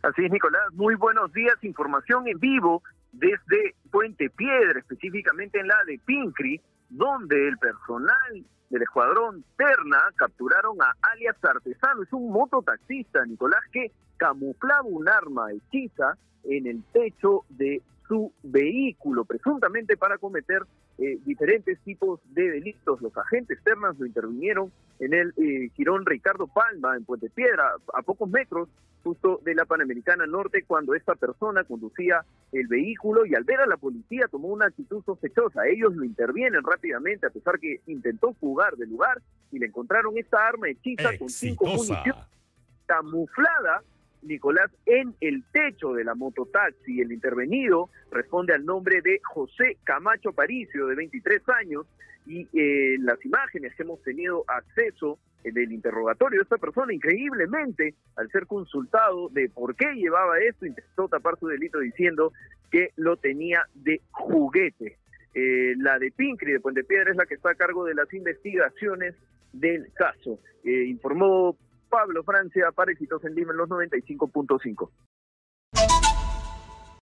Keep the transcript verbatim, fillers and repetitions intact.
Así es, Nicolás. Muy buenos días. Información en vivo desde Puente Piedra, específicamente en la de Pincri, donde el personal del escuadrón Terna capturaron a alias Artesano. Es un mototaxista, Nicolás, que camuflaba un arma hechiza en el techo de su vehículo, presuntamente para cometer eh, diferentes tipos de delitos. Los agentes Ternas lo intervinieron en el eh, jirón Ricardo Palma, en Puente Piedra, a pocos metros justo de la Panamericana Norte, cuando esta persona conducía el vehículo y al ver a la policía tomó una actitud sospechosa. Ellos lo intervienen rápidamente, a pesar que intentó fugar del lugar, y le encontraron esta arma hechiza con cinco municiones camuflada, Nicolás, en el techo de la mototaxi. El intervenido responde al nombre de José Camacho Aparicio, de veintitrés años, y eh, las imágenes que hemos tenido acceso eh, del interrogatorio de esta persona, increíblemente, al ser consultado de por qué llevaba esto, intentó tapar su delito diciendo que lo tenía de juguete. Eh, la de Pincri, de Puente Piedra, es la que está a cargo de las investigaciones del caso. Eh, informó Pablo Francia para Éxitos en Lima en los noventa y cinco punto cinco.